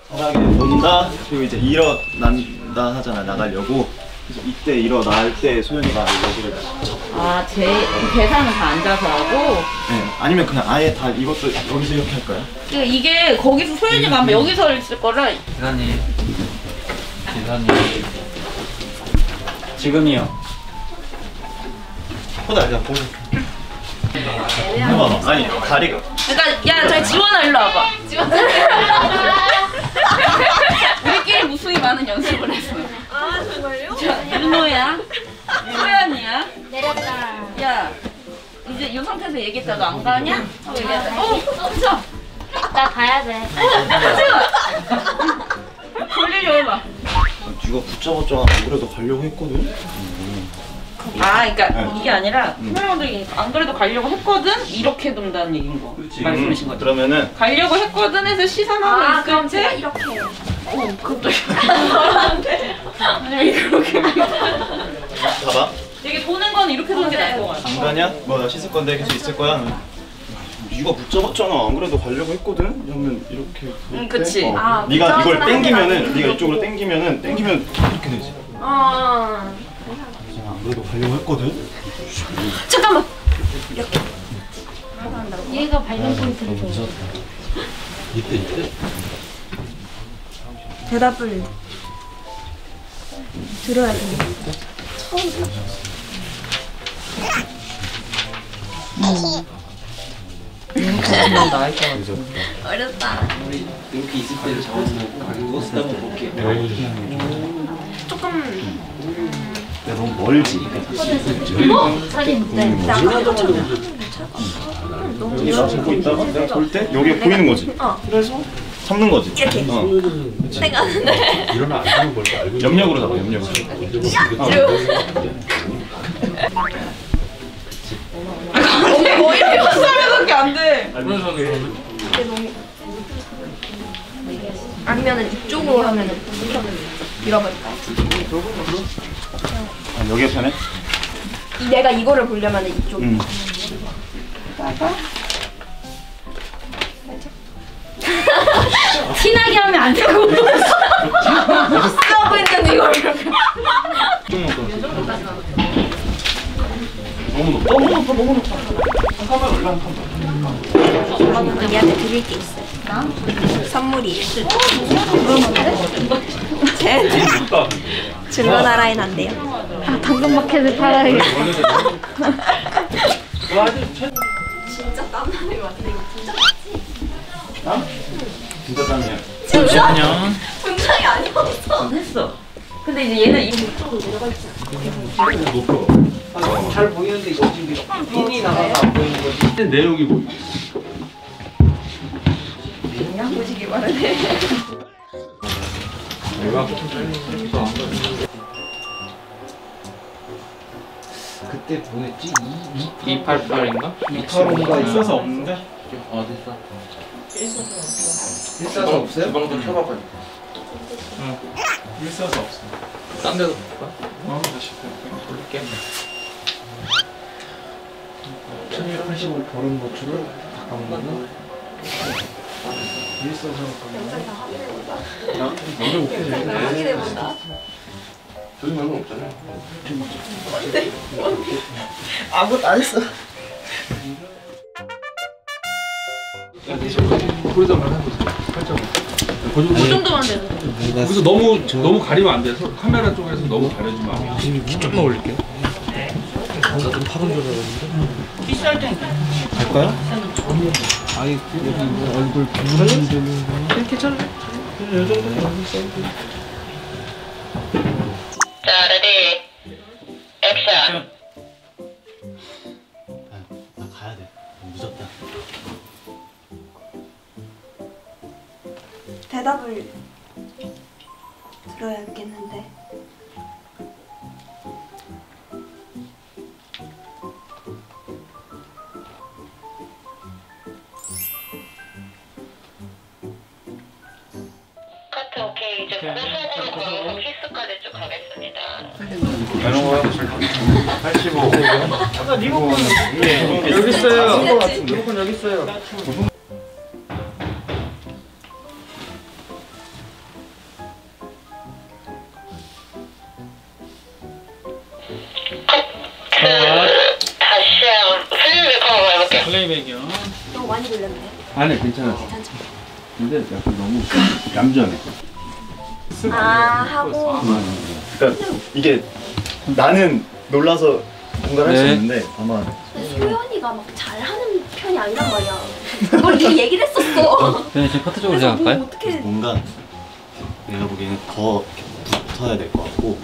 편하게 본다. 그리고 이제 일어난다 하잖아, 나가려고. 그래서 이때 일어날 때 소연이가 여기를 아, 계산은 다 앉아서 하고? 네, 아니면 그냥 아예 다 이것도 여기서 이렇게 할까요? 이게 거기서 소연이가 아마 여기서 있을 거라. 계산이 지금이요. 호다 그냥 보고. 해봐. 아니 다리가. 그러니까 야, 저희 지원아 일로 와봐. 지원아. 우리끼리 무수히 많은 연습을 했어요. 아 정말요? 윤호야, 소연이야. 내렸다. 야, 이제 이 상태에서 얘기했다. 너 안 가냐? 하고 얘기하자. 그쵸? 나 가야 돼. 돌리려 해봐. 네가 붙잡았잖아. 안 그래도 가려고 했거든. 아, 그러니까 네. 이게 아니라 카메라들이 안 그래도 가려고 했거든? 이렇게 돈다는 얘기인 거. 말씀하신 거죠? 그러면은 가려고 했거든 해서 시선하고 그럼 있을 제가 때 이렇게. 그것도 아니면 이렇게 봐봐. 이게 도는 건 이렇게 도는 게 나을 것 같아. 안 가냐? 뭐 나 씻을 건데 계속 있을 거야. 네가 붙잡았잖아. 안 그래도 가려고 했거든. 그러면 이렇게. 그치. 아, 네가 이걸 붙잡았잖아 당기면은 하는 게 네가 이쪽으로 당기면 이렇게 되지. 어. 안 그래도 가려고 했거든. 잠깐만. 이렇게. 얘가 발견 포인트를 줘. 이때 대답을 들어야 돼. 한명 나와 있잖아. 어렵다. 우리 이렇게 있을 때를 잡아보고 누웠을 때 한번 볼게요. 조금. 너무 멀지. 살이 묻대. 나 네가 잡고 있다가 내가 볼 때 여기에 보이는 거지. 그래서 잡는 거지. 이렇게. 생각하는데. 일어나 안 되는 걸 알고 염력으로 잡아. 염력으로. 뭐 이렇게 헛소리밖에 안 돼. 아니면은 이쪽으로 하면은 밀어버릴까? 여기에 편해? 내가 이거를 보려면은 이쪽. 티나게 하면 안 되고. 쓰고 있는데 이걸. 너무 높다. 너무 높다. 너무 높다. 카메라 올라간 카메라. 얘한테 드릴 게 있어요. 선물이에요. 중고나라엔 안 돼요. 당근마켓을 팔아야겠다. 진짜 땀나는 것 같아. 이거 진짜 맞지? 진짜 땀이야. 잠시만요. 분장이 아니었어. 했어. 근데 이제 얘는 이쪽으로 내려가 있어. 잘 보이는데 이거 지금 핀이 나가서 안 보이는 거지. 내용이 뭐? 그냥 보시기 바라네. 내가 그때 뭐였지? 288인가? 285가 있어서 없는데? 됐어. 일사서 없어요? 주방 좀 켜봐봐요. 있어서 없어. 딴 데도 볼까? 다시 볼게. 1185 버른 노출을 잠깐만요. 일서서 먼저 볼게. 확인해본다. 저기 말고 없잖아요. 아무것도 안 했어. 거기다만 해보세요. 살짝. 그 정도만 돼도. 거기서 너무 가리면 안 돼서 카메라 쪽에서 너무 가려지면 안 돼. 키 조금만 올릴게요. 좀 파란 줄 알았는데. 비쌀 때. 갈까요? 아니 여기 얼굴 비누는 되는 괜찮아요. 이 정도는 자, 레디. 액션. 나 가야 돼. 늦었다. 대답을 들어야겠는데. 카트 오케이. 이제 고속으로 키스까지 쭉 가겠습니다. 이런 거 85. 아까 리모컨 여기 있어요. 리모컨 여기 있어요. 플레이백이요. 너무 많이 돌렸네. 아니 괜찮아. 괜찮죠? 근데 약간 너무 얌전해. 하고. 그러니까 이게 나는 놀라서 뭔가를 할 수 네. 있는데 다만 근데 소연이가 막 잘하는 편이 아니란 말이야. 그걸 미리 얘기를 했었어. 그냥 제 파트 쪽으로 그래서 뭐 생각할까요? 어떻게 뭔가 내가 보기에는 더 이렇게 붙어야 될 것 같고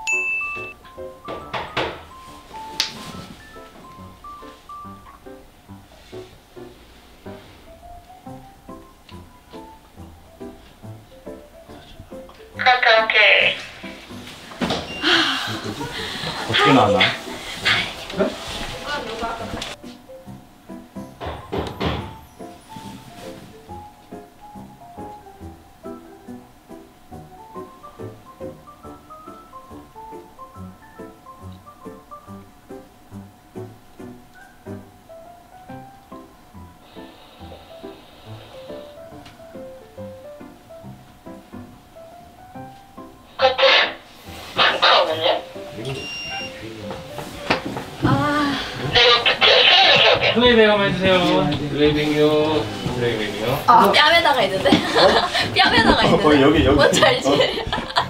어떻게 나왔나? 플레이백 한번 해주세요. 플레이백이요. 플레이백이요. 뺨에다가 있는데? 뺨에다가 있는데? 여기 뭔지 알지?